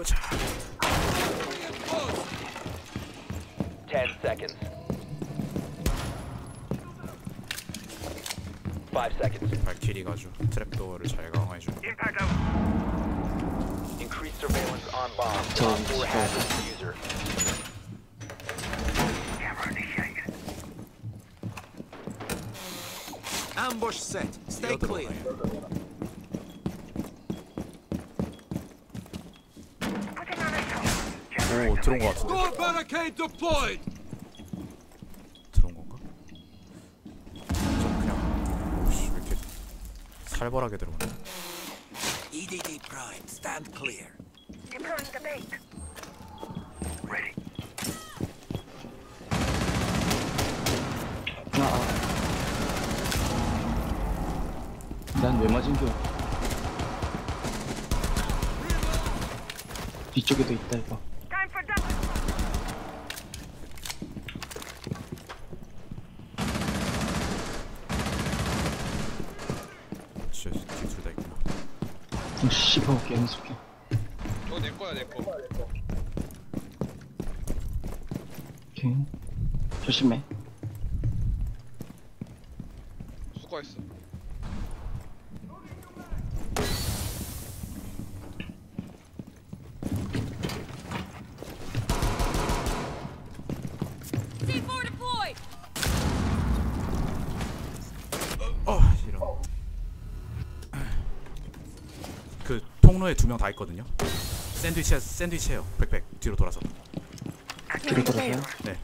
싸우자. 10 seconds. 5 seconds. 발키리 가지고 트랩도어를 잘 강화해줘. Increase surveillance on bomb. 저 Op 4 has the diffuser. Ambush set. Stay clear. 오, 들어온 거 같은데. Door barricade deployed. 들어온 건가? 좀 그냥 오씨 왜 이렇게 살벌하게 들어오네. EDD prime. Stand clear. Deploying the bait. Ready. 난 왜 맞은 겨? 뒤쪽에도 있다 이거. Time for dump. 진짜 뒤둘 다 있구나. 좀 씹어볼게 연습해. 내 거야 내 거. 오케이. 조심해. 수고했어. C4 deployed. 이런. 그 통로에 2명 다 있거든요. 샌드위치예요. 백백 뒤로 돌아서. 뒤로 돌아서요? 네.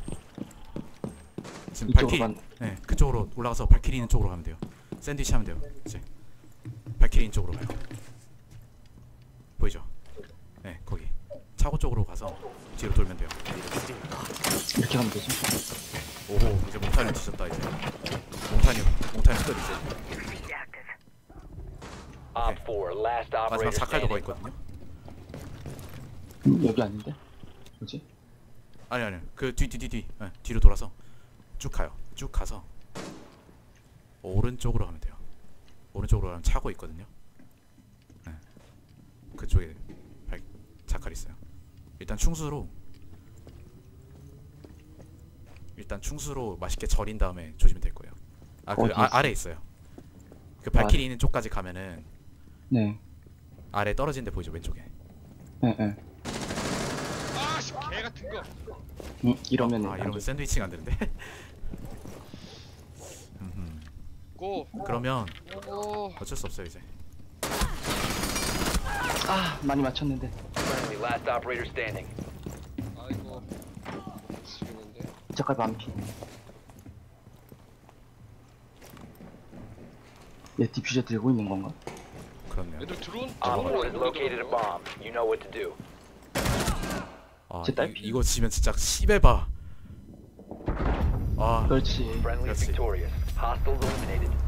지금 이쪽으로 발키리. 간- 네, 그쪽으로 올라가서 발키리 있는 쪽으로 가면 돼요. 샌드위치 하면 돼요. 이제 발키리 있는 쪽으로 가요. 보이죠? 네, 거기 차고 쪽으로 가서 뒤로 돌면 돼요. 이렇게 가면 되지. 오호, 이제 몽타뉴 뒤졌다 이제. 몽타뉴 끝 이제. Op 4, last 마지막 operator 사칼도 거기 standing. 있거든요. 여기 아닌데? 뭐지? 아니 그 뒤 네, 뒤로 돌아서 쭉 가요. 쭉 가서 오른쪽으로 가면 돼요. 오른쪽으로 가면 차고 있거든요. 네. 그쪽에 자칼 있어요. 일단 충수로 맛있게 절인 다음에 조지면 될 거예요. 그 어디 있어요? 아래 있어요. 그 발키리 있는 쪽까지 가면은 네. 아래 떨어진 데 보이죠, 왼쪽에. 네. 아씨 개 같은 거. 이러면 이러면 샌드위치가 안 되는데. 고. 그러면 오. 어쩔 수 없어요 이제. 많이 맞췄는데. Friendly, last operator standing. 아이고. 죽이는데. 잠깐 반피. 얘 디퓨저 들고 있는 건가? 그렇네요. 얘들 드론. Op 4 has located a bomb. You know what to do. 제 딸피. 이거 지면 진짜 씹해봐. 그렇지. Friendly Let's see. victorious. Hostiles eliminated.